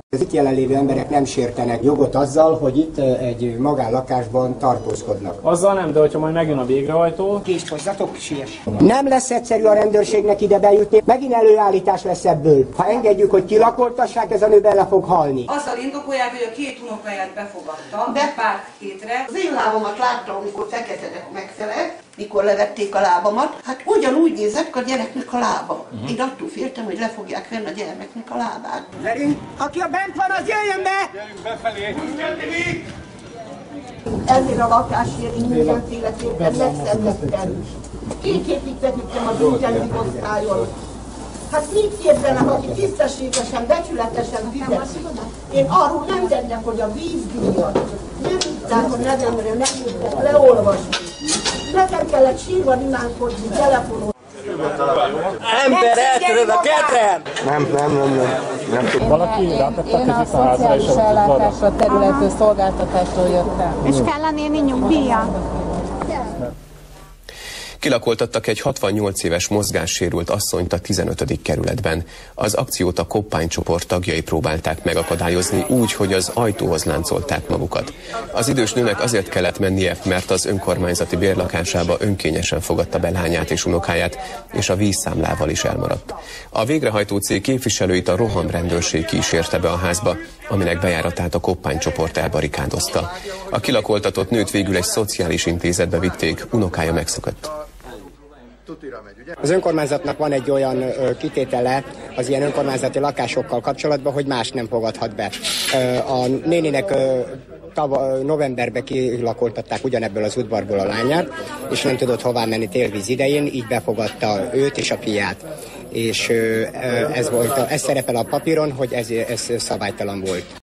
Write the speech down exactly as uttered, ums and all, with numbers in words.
Az itt jelenlévő emberek nem sértenek jogot azzal, hogy itt egy magánlakásban tartózkodnak. Azzal nem, de hogyha majd megjön a végrehajtó... Kést hozzatok, siess! Nem lesz egyszerű a rendőrségnek ide bejutni, megint előállítás lesz ebből. Ha engedjük, hogy kilakoltassák, ez a nő bele fog halni. Azzal indokolják, hogy a két unokáját befogadta, De pár hétre. az én lábamat láttam, amikor feketedek megfelelt, mikor levették a lábamat, hát ugyanúgy nézett a gyereknek a lába. Uh-huh. Én attól féltem, hogy le fogják venni a gyermeknek a lábát. Gyerünk! Aki a bent van, az jöjjön be! Gyerünk befelé! Ennél a lakásért én mindent életében megszenvedtem. Két hétig feküdtem az ingyen osztályon. Hát mit képzelnek, aki tisztességesen, becsületesen fizet? Én arról nem tennek, hogy a vízdíjat nem tudták a nevemre, nem tudtak leolvasni. Nekem kellett sírva imádkozni telefonon. Ember, eltöröd a kedvem! Nem, nem, nem, nem. nem. Valaki rátette a Én a kezét a házra és szociális ellátásra területű szolgáltatásról jöttem. És kell a néni nyugdíja? Kilakoltattak egy hatvannyolc éves mozgássérült asszonyt a tizenötödik kerületben. Az akciót a koppánycsoport tagjai próbálták megakadályozni úgy, hogy az ajtóhoz láncolták magukat. Az idős nőnek azért kellett mennie, mert az önkormányzati bérlakásába önkényesen fogadta be lányát és unokáját, és a vízszámlával is elmaradt. A végrehajtó cég képviselőit a rohamrendőrség kísérte be a házba, aminek bejáratát a koppánycsoport elbarikádozta. A kilakoltatott nőt végül egy szociális intézetbe vitték, unokája megszökött. Az önkormányzatnak van egy olyan ö, kitétele az ilyen önkormányzati lakásokkal kapcsolatban, hogy más nem fogadhat be. Ö, a néninek ö, tava, novemberben kilakoltatták ugyanebből az udvarból a lányát, és nem tudott hová menni télvíz idején, így befogadta őt és a fiát. És ö, ez, volt, ez szerepel a papíron, hogy ez, ez szabálytalan volt.